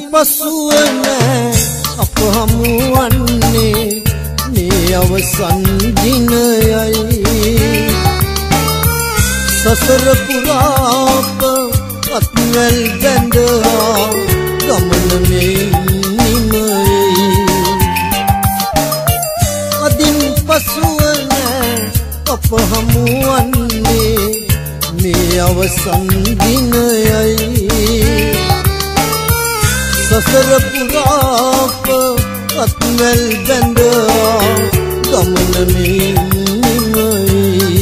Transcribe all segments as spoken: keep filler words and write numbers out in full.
පසුව නෑ අප හමුවන්නේ මේ අවසන් දිනයයි සසර පුරාප අත්වැල් බැඳා ගමන මේ නිමයි අදින් පසුව නෑ අප හමුවන්නේ මේ අවසන් දිනයයි සසර පුරාප අත්වැල් බැඳා ගමන මේ නිමයි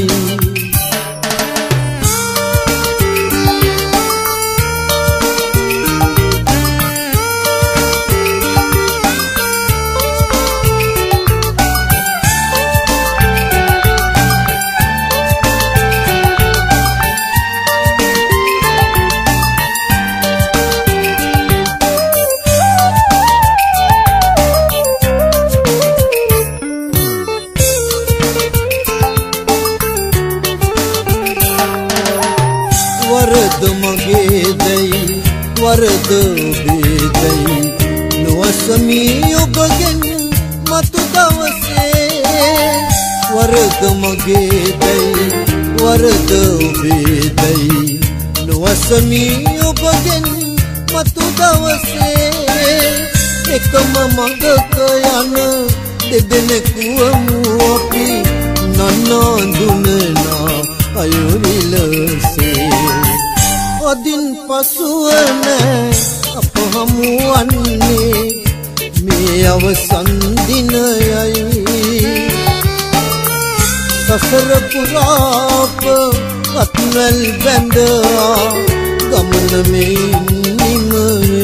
වරද මගේ දැයි වරද ඔබේ දැයි නොවසමී ඔබගෙන් මතු දවසේ වරද මගේ දැයි වරද ඔබේ දැයි නොවසමී ඔබගෙන් මතු දවසේ එකම මඟක යන දෙදෙනෙකුවමු අපි නන්නඳුනනා අයුරිලසේ අදින් පසුව නෑ අප හමුවන්නේ මේ අවසන් දිනයයි සසර පුරාප අත්වැල් බැඳා ගමන මේ නිමයි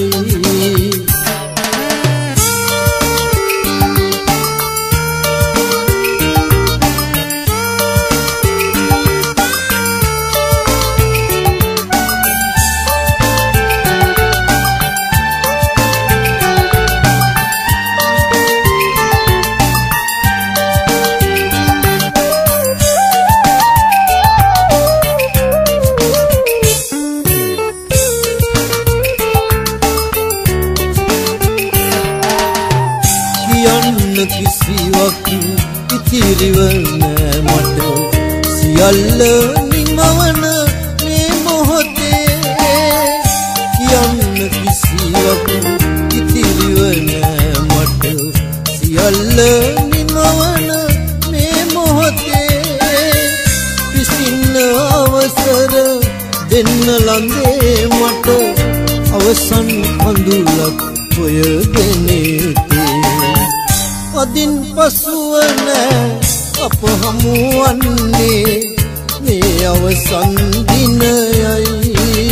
කියන්න කිසිවක් ඉතිරිව නෑ මට සියල්ල නිමවන මේ මොහොතේ කියන්න කිසිවක් ඉතිරිව නෑ මට සියල්ල නිමවන මේ මොහොතේ විසින්න අවසර දෙන්න ළඟේ මට අවසන් කඳුලක් හොයගෙන අදින් පසුව නෑ අප හමුවන්නේ මේ අවසන් දිනයයි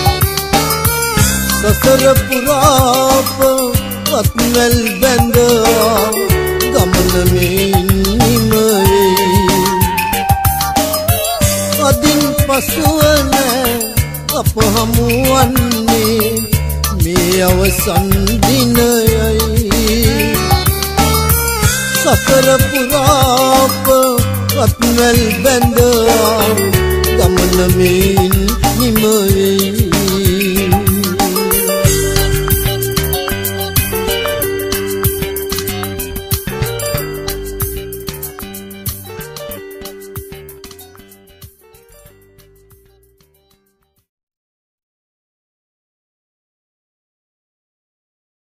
සසර පුරාප අත්වැල් බැඳා ගමන මේ නිමයි අදින් පසුව නෑ අප හමුවන්නේ මේ අවසන් දිනයයි සසර පුරාප අත්වැල් බැඳා ගමන මේ නිමයි